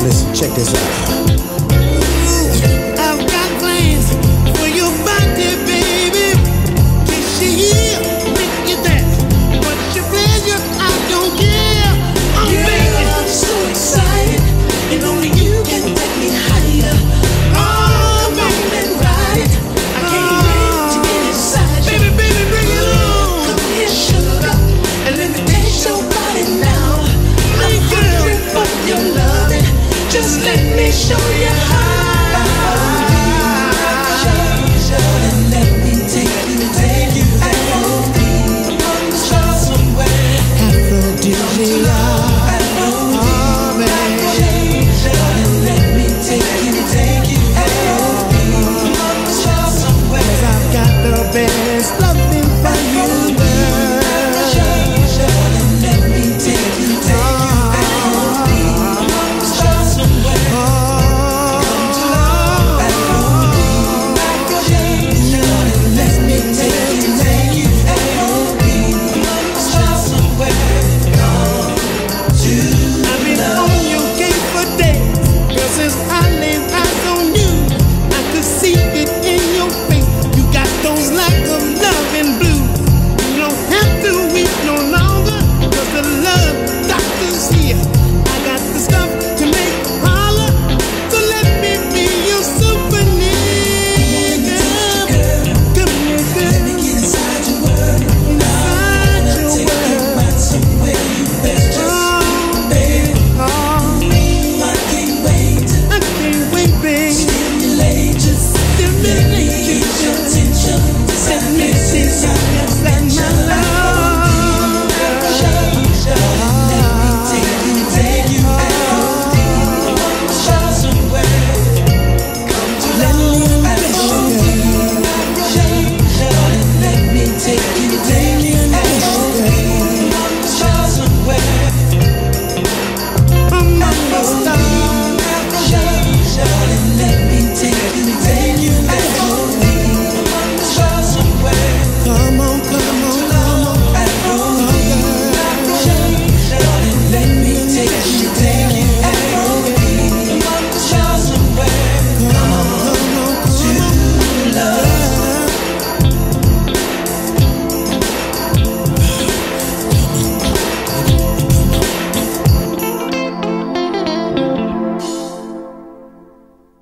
Listen, check this out. I've got plans for your body, baby. Kiss you here, make you there. What's your pleasure? I don't care. I'm so excited, and only you can take me higher. Oh, come on and ride it. I can't wait to get inside you. Baby, baby, bring it on. Come here, sugar, and let me taste your body now. I'm hungry for your loving. Just let me show you how.